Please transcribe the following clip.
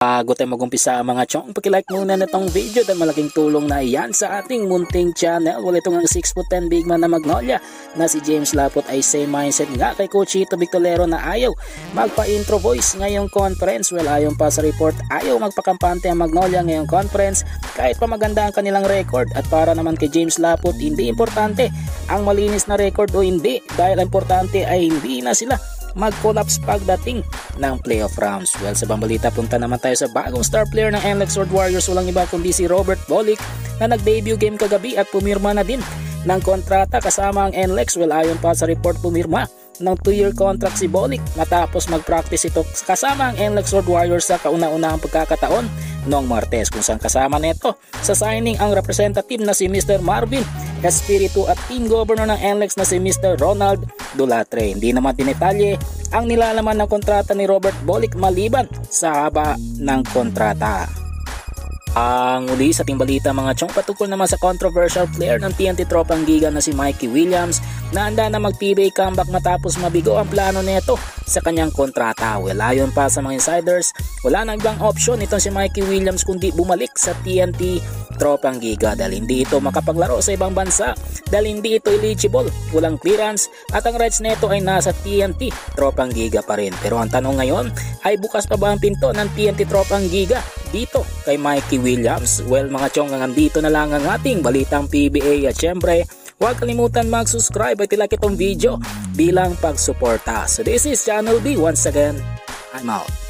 Bago tayo mag-umpisa mga chong, pakilike muna na itong video dahil malaking tulong na iyan sa ating munting channel. Wala itong ang 6'10" big man na Magnolia na si James Laput ay same mindset nga kay Coach Chito Victolero na ayaw magpa-intro voice ngayong conference. Well, ayon pa sa report, ayaw magpakampante ang Magnolia ngayong conference kahit pa maganda ang kanilang record. At para naman kay James Laput, hindi importante ang malinis na record o hindi, dahil ang importante ay hindi na sila mag-collapse pagdating ng playoff rounds. Well, sa bambalita, punta naman tayo sa bagong star player ng NLEX Sword Warriors, walang iba kundi si Robert Bolick na nag-debut game kagabi at pumirma na din ng kontrata kasama ang NLEX. Well, ayon pa sa report, pumirma ng 2-year contract si Bolick matapos mag-practice ito kasama ang NLEX Sword Warriors sa kauna-unahang pagkakataon noong Martes, kung saan kasama neto sa signing ang representative na si Mr. Marvin Espiritu at team governor ng NLEX na si Mr. Ronald Dulatre. Hindi naman dinetalye ang nilalaman ng kontrata ni Robert Bolick maliban sa haba ng kontrata. Ang uli sa ating balita mga chong, patungkol naman sa controversial player ng TNT Tropang Giga na si Mikey Williams na handa na mag-PBA comeback matapos mabigo ang plano nito sa kanyang kontrata. Well, ayon pa sa mga insiders, wala na ibang option itong si Mikey Williams kundi bumalik sa TNT Tropang Giga dahil hindi ito makapaglaro sa ibang bansa, dahil hindi ito eligible, walang clearance at ang rights nito ay nasa TNT Tropang Giga pa rin. Pero ang tanong ngayon ay bukas pa ba ang pinto ng TNT Tropang Giga dito kay Mikey Williams? Well mga chong, nandito na lang ang ating balitang PBA at syempre huwag kalimutan mag-subscribe at ilike itong video bilang pagsuporta. So this is Channel B once again, I'm out.